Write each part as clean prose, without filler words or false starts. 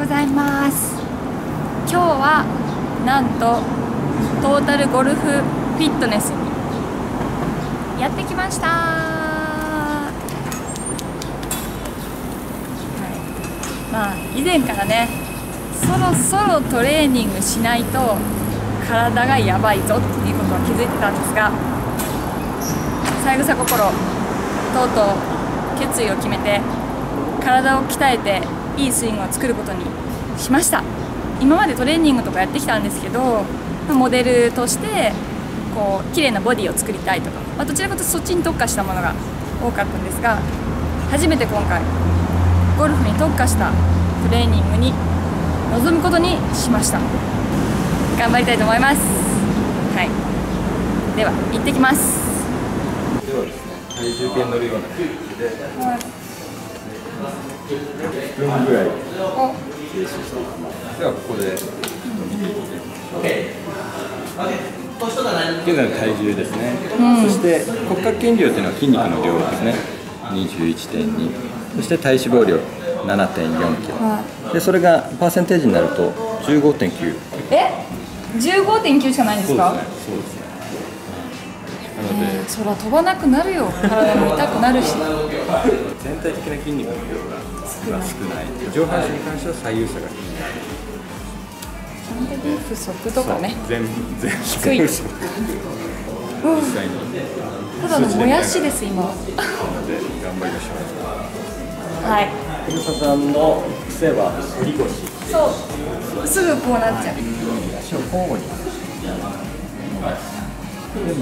ございます。今日はなんとトータルゴルフフィットネスにやってきました。まあ以前からね、そろそろトレーニングしないと体がやばいぞっていうことは気づいてたんですが、三枝心とうとう決意を決めて体を鍛えていいスイングを作ることにしました。今までトレーニングとかやってきたんですけど、モデルとしてこう綺麗なボディを作りたいとか、どちらかというとそっちに特化したものが多かったんですが、初めて今回ゴルフに特化したトレーニングに臨むことにしました。頑張りたいと思います。はい、では行ってきます。 ではですね、体重計に乗るような感じで、1分ぐらい停止していきます。ではここで見ていきましょう。現在の体重ですね、そして骨格筋量というのは筋肉の量ですね、21.2、そして体脂肪量 7.4 キロ、でそれがパーセンテージになると 15.9。 15.9 しかないんですか？ そうですね。なので、 そら飛ばなくなるよ。体も痛くなるし。 全体的な筋肉の量が少ない。上半身に関しては左右差が気になる。 基本的に不足とかね。 全低い。 実際に。 ただのもやしです今。 なので頑張りましょう。 はい。 古田さんの癖は反り腰。 そう。すぐこうなっちゃう。 足を交互に伸ばす。で曲げる。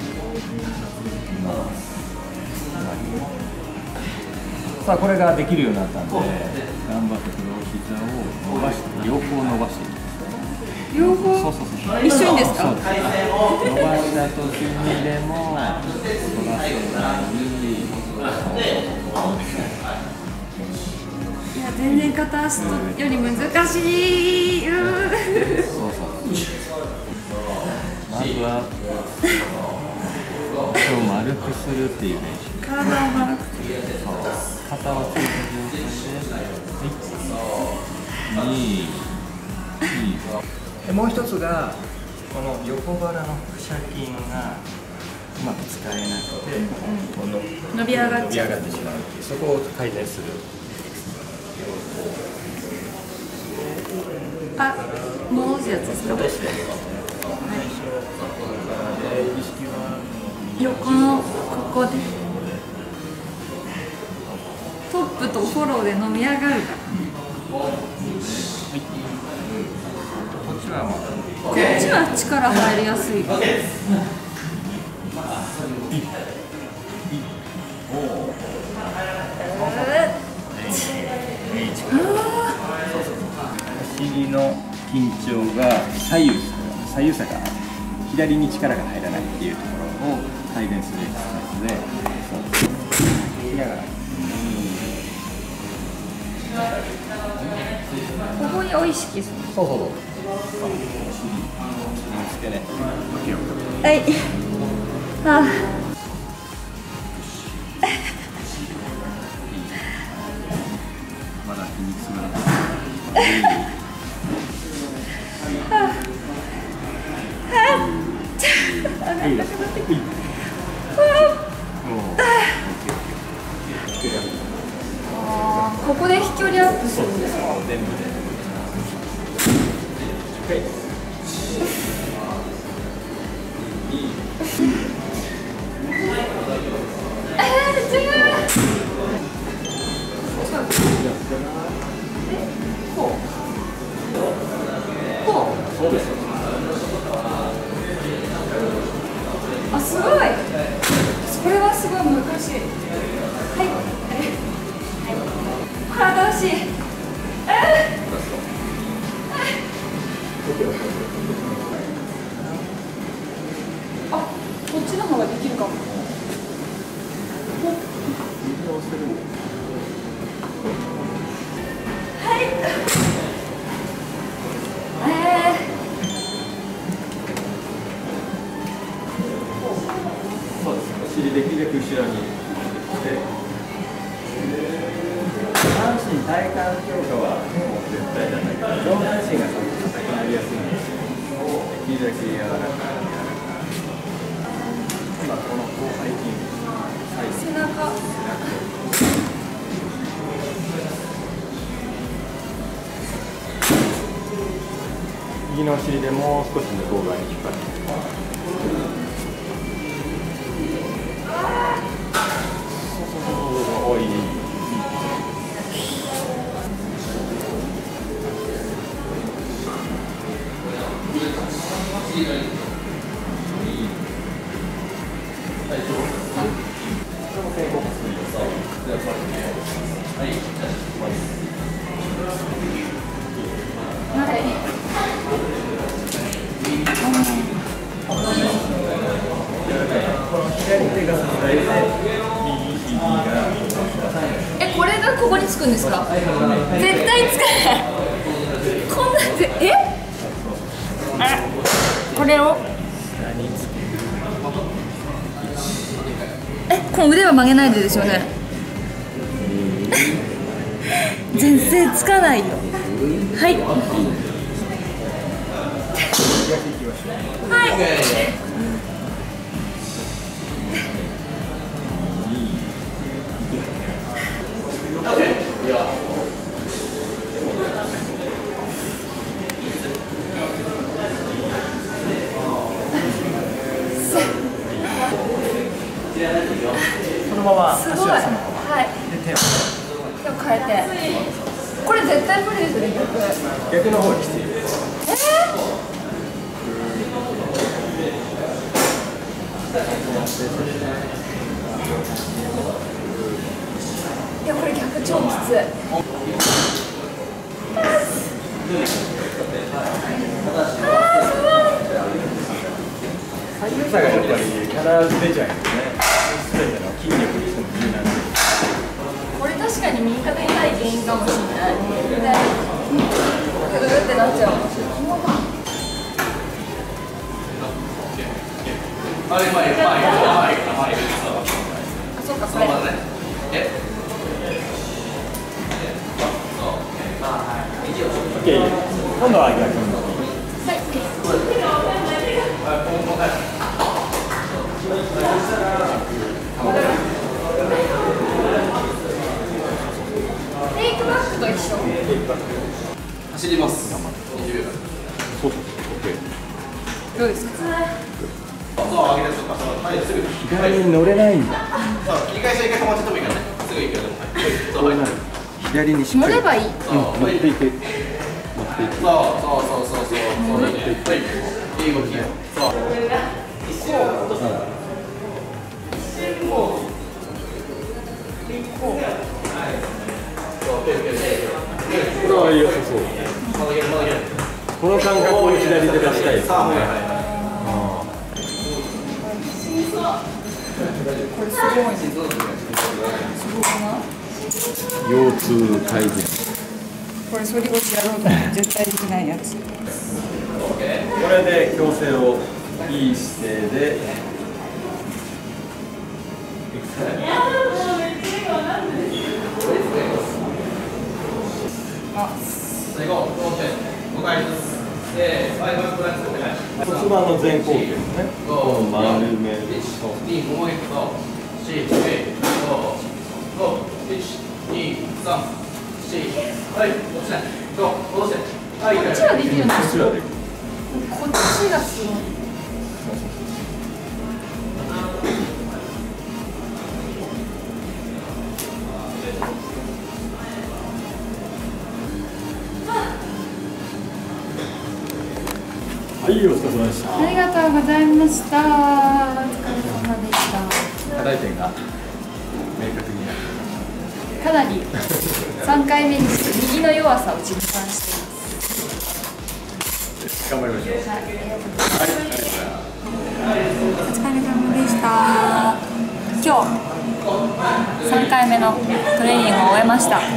さあこれができるようになったんで、頑張ってこれを膝を伸ばして、両方伸ばしていきます。 両方一緒にですか？ 伸ばした時にでも伸ばせない。 いや全然片足より難しい。 まずは手を丸くするっていう練習。 体を丸くする。 肩をついた状態で、でもう一つがこの横腹の腹斜筋がうまく使えなくて、 伸び上がっちゃう。 ってしまうっていう、そこを改善する。 あ、戻すやつですか？横のここでトップとフォローで伸び上がるから。こっちは力入りやすい。 お尻の緊張が左右差が左に力が入らないっていうところを改善するエクササイズで、 ここにを意識する。 そう。お尻つけね。 はい。 まだ筋肉痛が。 ここで飛距離アップするんですか？ 全部で。そうです。 あ、すごい。それはすごい難しい。はい。体惜しい。あ、こっちの方ができるかも。はい。 そうです。お尻できるだけ後ろにして、下半身体幹強化はもう絶対じゃない。上半身が硬くなりやすいので、できるだけ柔らかく。今この広背筋、 背中。 右のお尻でもう少し向こう側に引っ張って。おいい。 これがここにつくんですか？絶対つかない。こんなんで、これをこの腕は曲げないでですよね。全然つかないよ。はいはい。 そのまま足すごい。 はそのまま。 はい。 で手を変えて。これ絶対無理ですよね、 逆の方にしている。 いや、これ逆超きつい。 左右差がやっぱり必ず出ちゃうんですね。全ての筋力にしても気になる。 これ確かに右肩痛い原因かもしれない。で、ググってなっちゃう。あ、そうか、これ。 OK。今度は逆に。 テイクバックと一緒。 走ります。20秒。 そうそう。OK。 どうですか？ 左に乗れないんだ。 切り返しは一回止まっちゃってもいいからね。すぐ行くよ。 こうなる。左にしっかり。 乗ればいい。 乗っていく。乗っていく。 そう。いい動き。そう。 これは良さそう。この感覚を左で出したいですね。 これすごい。すごくない？ 腰痛改善。 これ反り腰やろうと思って絶対できないやつ。 これで矯正をいい姿勢で。 最後、5回ずつ。で、骨盤の前後傾ですね。この丸める。 2、もう一個、4、5、1、2、3、4、はい、落ちない。戻して。はい、 こっちはできるんですよ。 こっちはできる。 こっちがすごい。 はい、お疲れ様でした。 ありがとうございました。お疲れ様でした。 課題点が明確になる。 かなり3回目にして右の弱さを実感しています。 頑張りましょう。 はい、ありがとうございます。お疲れ様でした。今日3回目のトレーニングを終えました。はい。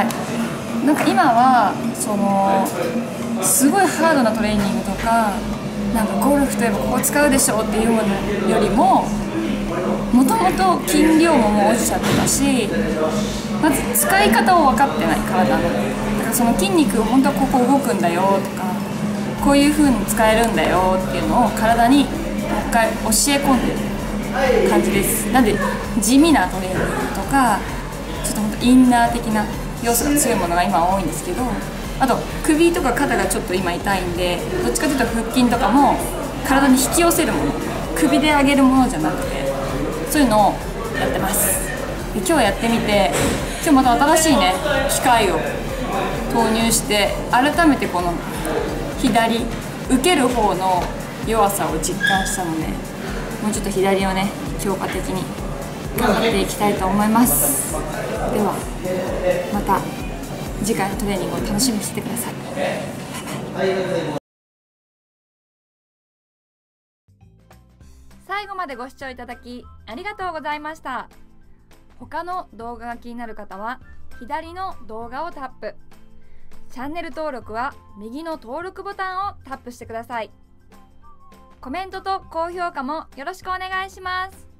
なんか今はすごいハードなトレーニングとか、なんかゴルフといえばここ使うでしょっていうようなよりも、もとももと筋量ももう落ちちゃってたし、まず使い方を分かってない体の。だからその筋肉本当はここ動くんだよとか、こういう風に使えるんだよっていうのを体にもう一回教え込んでる感じです。なんで地味なトレーニングとかちょっと本当インナー的な要素が強いものが今多いんですけど、あと首とか肩がちょっと今痛いんで、どっちかというと腹筋とかも体に引き寄せるもの、首で上げるものじゃなくて、そういうのをやってます。で今日やってみて、今日また新しいね機械を投入して改めてこの左受ける方の弱さを実感したので、もうちょっと左をね強化的に頑張っていきたいと思います。ではまた次回のトレーニングを楽しみにしてください。最後までご視聴いただきありがとうございました。他の動画が気になる方は左の動画をタップ、チャンネル登録は右の登録ボタンをタップしてください。コメントと高評価もよろしくお願いします。